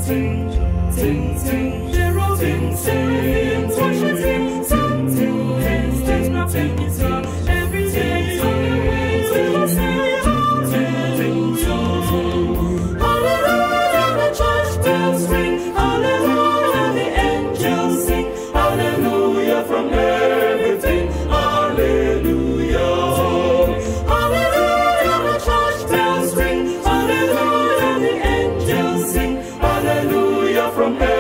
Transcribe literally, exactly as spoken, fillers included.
sing, sing, sing, cherubim, sing, worship Him, sing, two hands, there's nothing is wrong. Every day on the ways we will say hallelujah. Hallelujah, the church bells ring, hallelujah, the angels sing, hallelujah from everything, hallelujah. Hallelujah, the church bells ring, hallelujah, the angels sing, hallelujah from everything.